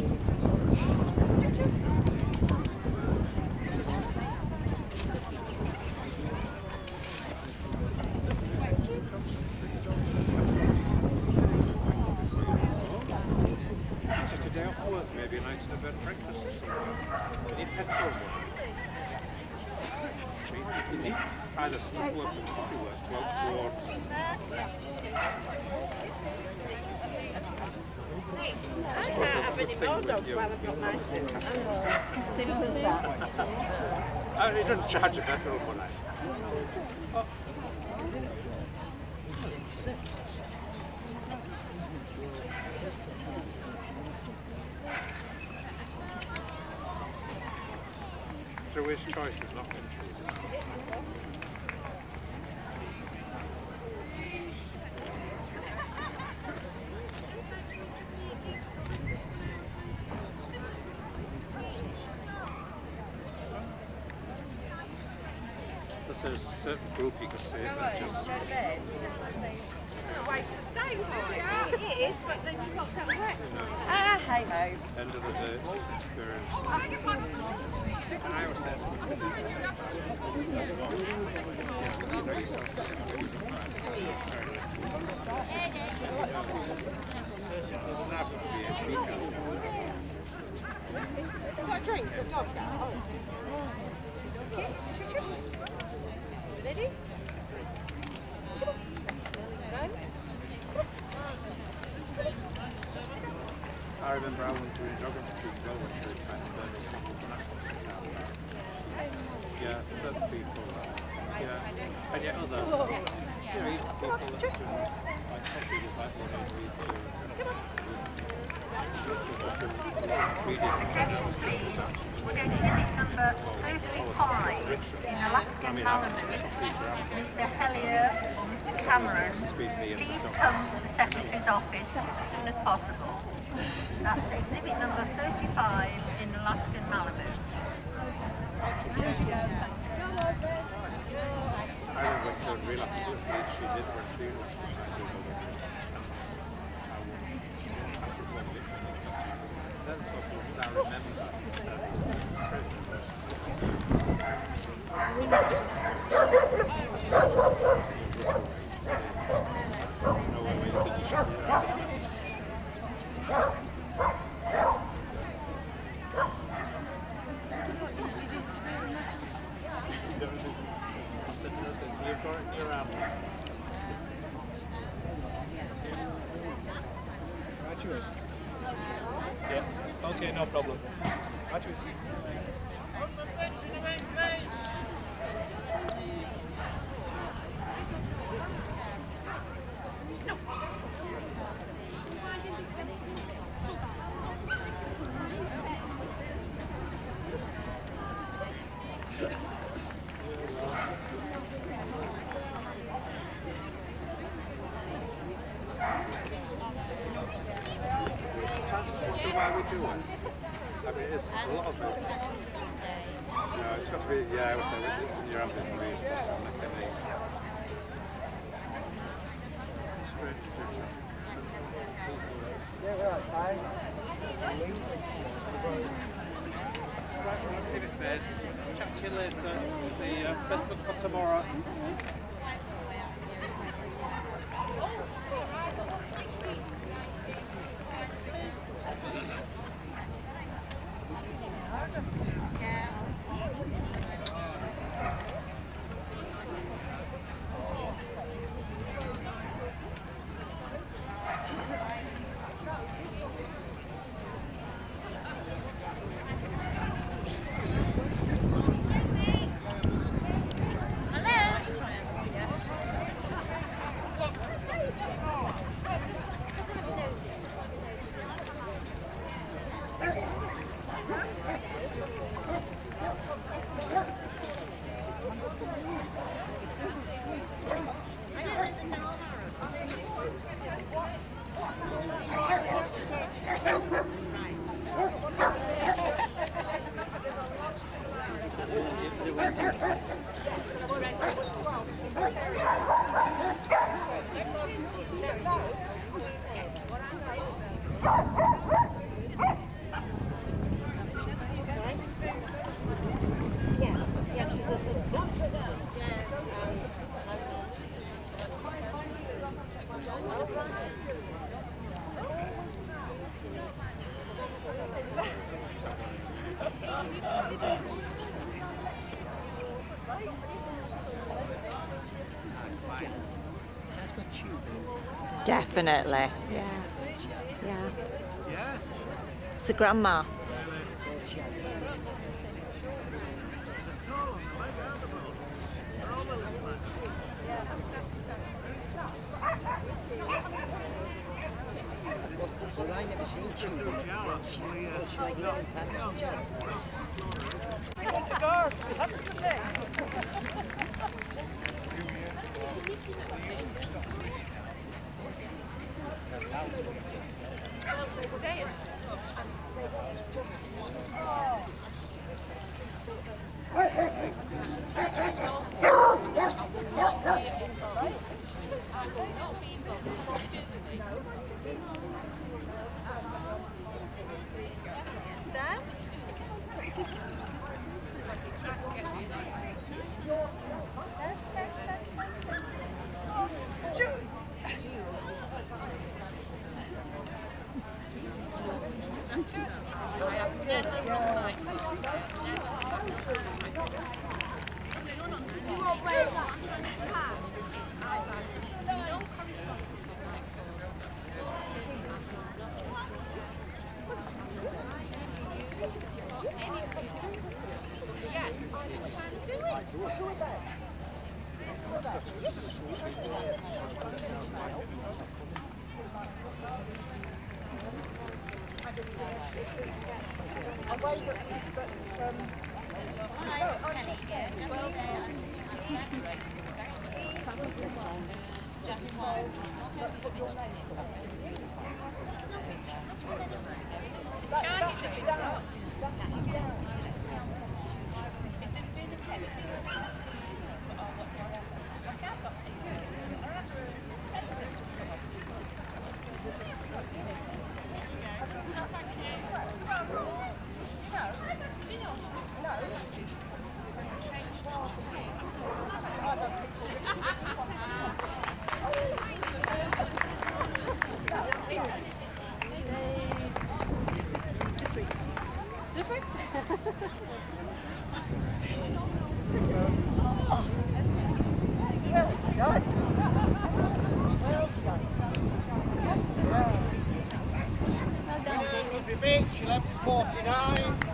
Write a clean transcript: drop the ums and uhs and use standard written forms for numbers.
Take a day off work, maybe a night in a bed breakfast or something. You need petrol money. You need either some work or body work to help towards. I can't have any more dogs while I've got my food. Simple as that. He doesn't charge a petrol money. Oh. Through his choices, not interested. There's a certain group you can see it that's just... It's a waste of daytime. It is, but then you've got that wet. Ah, hey ho. End of the day, experience. I always say Got a drink, but not that. Ready? I remember I went to a geography street well when we were trying to learn the yeah, certain people. Yeah. And yet other, even people that do like some people like what they read to Number 35 in Alaskan Malibu, Mr. Hellier Cameron, please come to the Secretary's office as soon as possible. That's exhibit number 35 in Alaskan Malibu. I remember when real activity she did when she was then so far as I remember Yeah. Okay, no problem. Why we do it? I mean, it's a lot of it. No, it's got to be, yeah, I would say, it's in your ambient reason. Yeah, we're outside. Chat to you later. See you. Best luck for tomorrow. Definitely. Yeah. Yeah. It's a grandma. So I never seen Tudor. She like a young passenger. Beach, 11:49.